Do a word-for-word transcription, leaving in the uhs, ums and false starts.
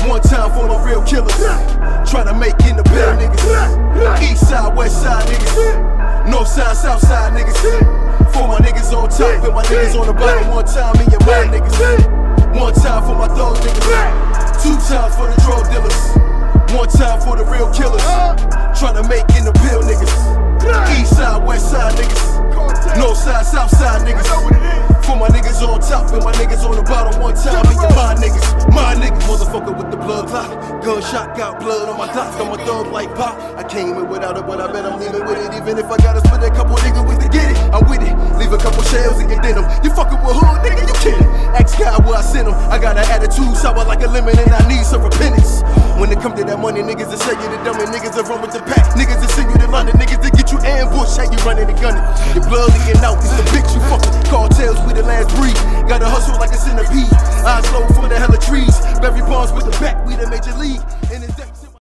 One time for the real killers, tryna make in the bill niggas. East side, west side niggas, north side, south side niggas. For my niggas on top and my niggas on the bottom. One time me and my niggas. One time for my thug niggas. Two times for the drug dealers. One time for the real killers, tryna make in the bill niggas. East side, west side niggas, north side, south side niggas. For my niggas on top and my niggas on the bottom. One time me and my niggas. My niggas, motherfucker with the blood clot. Gunshot got blood on my dots, I'm a thug like pop. I came in without it, but I bet I'm leaving with it. Even if I gotta split a couple niggas with to get it, I'm with it. Leave a couple shells in your denim. You fucking with hood, nigga, you kidding. Ask God where I sent him. I got an attitude sour like a lemon and I need some repentance. When it come to that money, niggas that say you the dummy, niggas that run with the pack, niggas that send you to London, niggas that get you ambush, how you running and gunning. Your blood leaking out, it's the bitch you fucking. Cartels, we the last breed. Gotta hustle like a centipede. Eyes low for the hella trees. Barry Bonds with the back, we the major league.